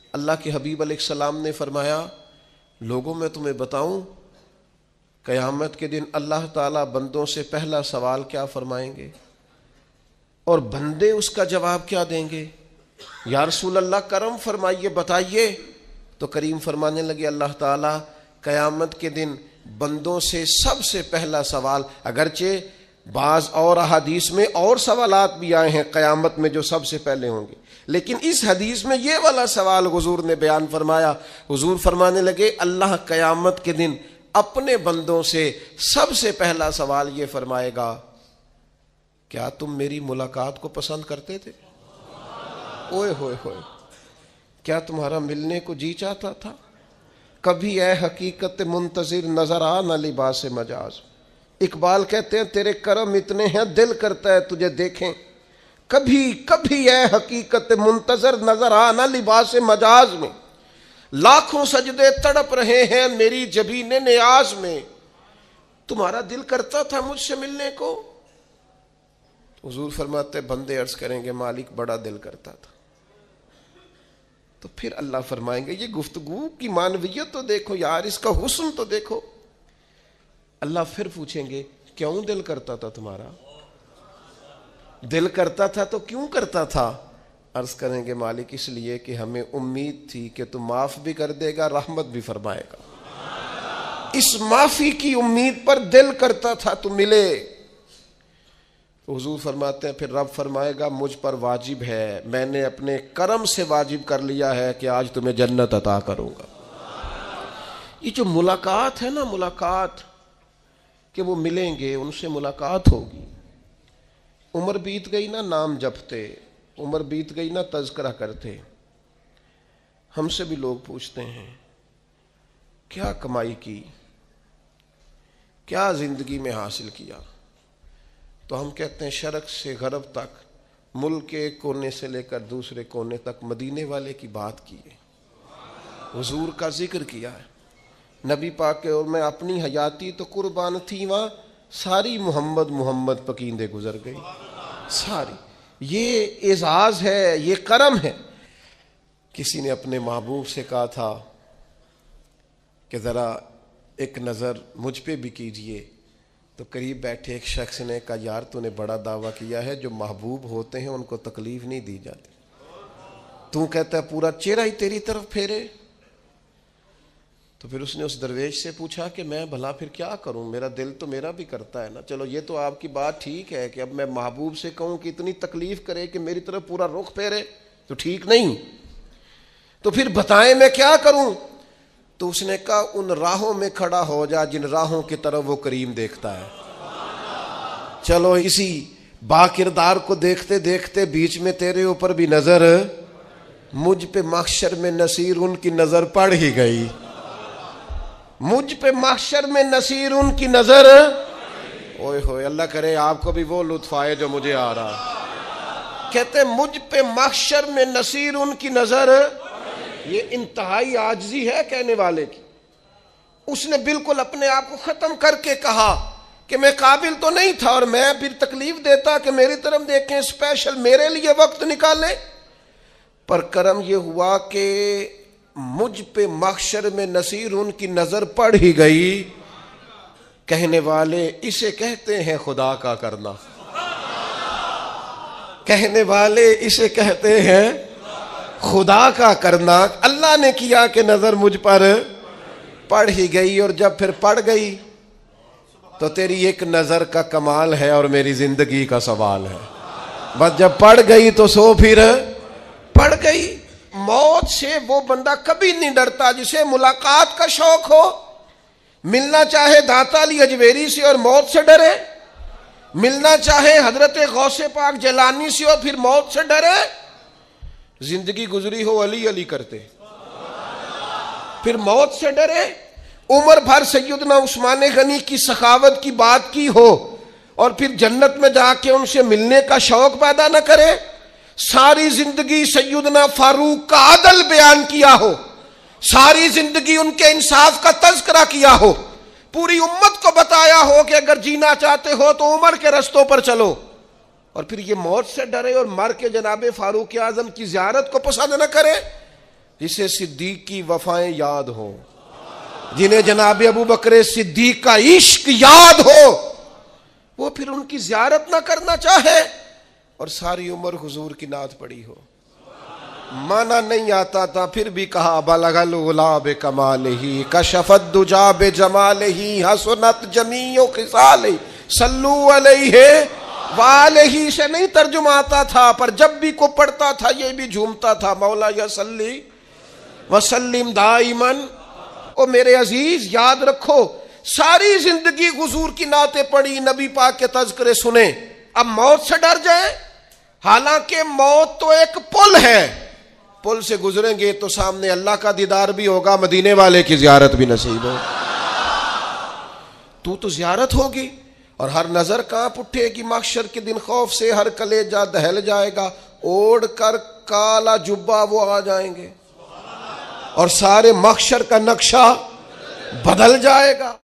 اللہ کے حبیب علیہ السلام نے فرمایا لوگوں میں تمہیں بتاؤں قیامت کے دن اللہ تعالیٰ بندوں سے پہلا سوال کیا فرمائیں گے اور بندے اس کا جواب کیا دیں گے؟ یا رسول اللہ کرم فرمائیے بتائیے۔ تو کریم فرمانے لگے اللہ تعالیٰ قیامت کے دن بندوں سے سب سے پہلا سوال، اگرچہ بعض اور احادیث میں اور سوالات بھی آئے ہیں قیامت میں جو سب سے پہلے ہوں گے، لیکن اس حدیث میں یہ والا سوال حضور نے بیان فرمایا۔ حضور فرمانے لگے اللہ قیامت کے دن اپنے بندوں سے سب سے پہلا سوال یہ فرمائے گا کیا تم میری ملاقات کو پسند کرتے تھے؟ اوئے ہوئے ہوئے، کیا تمہارا ملنے کو جی چاہتا تھا؟ کبھی اے حقیقت منتظر نظر آ نہ لباس مجاز۔ اقبال کہتے ہیں تیرے کرم اتنے ہیں دل کرتا ہے تجھے دیکھیں، کبھی کبھی اے حقیقت منتظر نظر آ نہ لباس مجاز میں، لاکھوں سجدے تڑپ رہے ہیں میری جبین نیاز میں، تمہارا دل کرتا تھا مجھ سے ملنے کو؟ حضور فرماتے بندے عرض کریں گے مالک بڑا دل کرتا تھا۔ تو پھر اللہ فرمائیں گے یہ گفتگو کی معنویت تو دیکھو یار، اس کا حسن تو دیکھو۔ اللہ پھر پوچھیں گے کیوں دل کرتا تھا تمہارا؟ دل کرتا تھا تو کیوں کرتا تھا؟ عرض کریں گے مالک اس لیے کہ ہمیں امید تھی کہ تم معاف بھی کر دے گا، رحمت بھی فرمائے گا، اس معافی کی امید پر دل کرتا تھا تو ملے۔ حضور فرماتے ہیں پھر رب فرمائے گا مجھ پر واجب ہے، میں نے اپنے کرم سے واجب کر لیا ہے کہ آج تمہیں جنت عطا کروں گا۔ یہ جو ملاقات ہے نا، ملاقات کہ وہ ملیں گے، ان سے ملاقات ہوگی۔ عمر بیت گئی نا نام جپتے، عمر بیت گئی نا تذکرہ کرتے۔ ہم سے بھی لوگ پوچھتے ہیں کیا کمائی کی، کیا زندگی میں حاصل کیا؟ تو ہم کہتے ہیں شرق سے غرب تک، ملک کے ایک کونے سے لے کر دوسرے کونے تک مدینے والے کی بات کی ہے، حضور کا ذکر کیا ہے، نبی پاک کے اور میں اپنی حیاتی تو قربان تھی وہاں ساری محمد محمد پکیندے گزر گئی ساری۔ یہ اعزاز ہے، یہ کرم ہے۔ کسی نے اپنے محبوب سے کہا تھا کہ ذرا ایک نظر مجھ پہ بھی کیجئے، تو قریب بیٹھے ایک شخص نے کہا یار تو نے بڑا دعویٰ کیا ہے جو محبوب ہوتے ہیں ان کو تکلیف نہیں دی جاتی، تو کہتا ہے پورا چہرہ ہی تیری طرف پھیرے۔ تو پھر اس نے اس درویش سے پوچھا کہ میں بھلا پھر کیا کروں، میرا دل تو میرا بھی کرتا ہے نا، چلو یہ تو آپ کی بات ٹھیک ہے کہ اب میں محبوب سے کہوں کہ اتنی تکلیف کرے کہ میری طرف پورا رخ پھیرے تو ٹھیک نہیں، تو پھر بتائیں میں کیا کروں؟ تو اس نے کہا ان راہوں میں کھڑا ہو جا جن راہوں کی طرف وہ کریم دیکھتا ہے۔ چلو اسی با کردار کو دیکھتے دیکھتے بیچ میں تیرے اوپر بھی نظر، مجھ پہ محشر میں نصیر ان کی نظر پڑ ہی گئی، مجھ پہ محشر میں نصیر ان کی نظر، اوئے ہوئے اللہ کرے آپ کو بھی وہ لطف آئے جو مجھے آ رہا۔ کہتے مجھ پہ محشر میں نصیر ان کی نظر، یہ انتہائی عاجزی ہے کہنے والے کی۔ اس نے بالکل اپنے آپ کو ختم کر کے کہا کہ میں قابل تو نہیں تھا اور میں پھر تکلیف دیتا کہ میری طرف دیکھیں اسپیشل میرے لیے وقت نکالیں، پر کرم یہ ہوا کہ مجھ پہ محشر میں نصیر ان کی نظر پڑ ہی گئی۔ کہنے والے اسے کہتے ہیں خدا کا کرنا، کہنے والے اسے کہتے ہیں خدا کا کرنا۔ اللہ نے کیا کہ نظر مجھ پر پڑ ہی گئی، اور جب پھر پڑ گئی تو تیری ایک نظر کا کمال ہے اور میری زندگی کا سوال ہے۔ بس جب پڑ گئی تو سو پھر پڑ گئی۔ موت سے وہ بندہ کبھی نہیں ڈرتا جسے ملاقات کا شوق ہو، ملنا چاہے داتا علی اجویری سے اور موت سے ڈرے، ملنا چاہے حضرت غوث پاک جیلانی سے اور پھر موت سے ڈرے، زندگی گزری ہو علی علی کرتے پھر موت سے ڈرے، عمر بھر سیدنا عثمان غنی کی سخاوت کی بات کی ہو اور پھر جنت میں جا کے ان سے ملنے کا شوق پیدا نہ کرے، ساری زندگی سیدنا فاروق کا عدل بیان کیا ہو، ساری زندگی ان کے انصاف کا تذکرہ کیا ہو، پوری امت کو بتایا ہو کہ اگر جینا چاہتے ہو تو عمر کے رستوں پر چلو، اور پھر یہ موت سے ڈرے اور مر کے جناب فاروق اعظم کی زیارت کو پسند نہ کرے، जिसे सिद्दीक की वफाएं याद हो, जिन्हें जनाब अबू बकर सिद्दीक का इश्क याद हो, वो फिर उनकी ज़ियारत ना करना चाहे और सारी उम्र हुजूर की नात पड़ी हो। माना नहीं आता था फिर भी कहा बलगल उला बे कमालिही कशफत दुजा बे जमालिही हसनत जमीओ खिसालिही सल्लू अलैहि वालैहि से नहीं तर्जुमा आता था, पर जब भी को पढ़ता था ये भी झूमता था, मौला या सल्ली वसल्लिम दाइमन। ओ मेरे अजीज याद रखो, सारी जिंदगी हुजूर की नाते पढ़ी, नबी पाक के तज़किरे सुने, अब मौत से डर जाए। हालांकि मौत तो एक पुल है, पुल से गुजरेंगे तो सामने अल्लाह का दीदार भी होगा, मदीने वाले की जियारत भी नसीब हो। तू तो जियारत होगी और हर नजर कांप उठेगी महशर के दिन खौफ से, हर कलेजा दहल जाएगा, ओढ़ कर काला जुब्बा वो आ जाएंगे और सारे महशर का नक्शा बदल जाएगा।